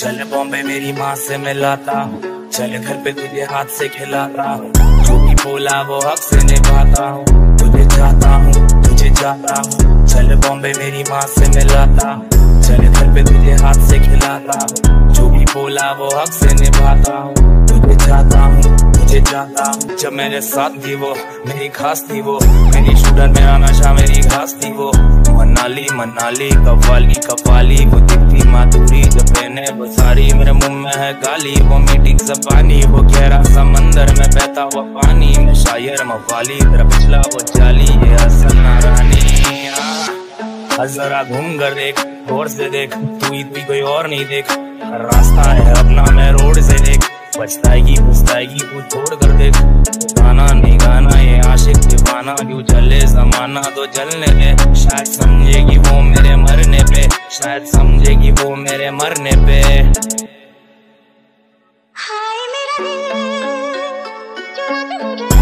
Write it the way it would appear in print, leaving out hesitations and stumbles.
चल बॉम्बे मेरी माँ से मिलाता हूँ, चल घर पे तुझे हाथ से खिलाता हूँ, जो भी बोला वो हक से निभाता हूँ, तुझे चाहता हूँ तुझे चाहता हूँ। चल बॉम्बे मेरी माँ से मिलाता हूँ, चल घर पे तुझे हाथ से खिलाता हूँ, जो भी बोला वो हक से निभाता हूँ, तुझे चाहता हूँ तुझे चाहता हूँ। जब मेरे साथ थी वो मेरी खास थी वो, मेरी शूटर मेरा नशा मेरी घास थी वो। मनाली मनाली कव्वाली कव्वाली वो दिखती माधुरी, जब पहने वो सारी मेरे मुंह में है गाली। वो मीठी ज़बानी वो गहरा समंदर में बहता हुआ पानी, मैं शायर मवाली तेरा पिछला वो जाली, ये असल नारानी। जरा घूम कर देख गौर से देख, तू ही कोई और नहीं देख, रास्ता है अपना मैं रोड से देख, पछताएगी पछताएगी तू छोड़ कर देख। गाना नहीं गाना ये आशिक दीवाना, क्यों चले जमाना तो चलने दे, शायद समझेगी वो मेरे मरने पे, शायद समझेगी वो मेरे मरने पे। हाय मेरा दिल, चुरा के मुझे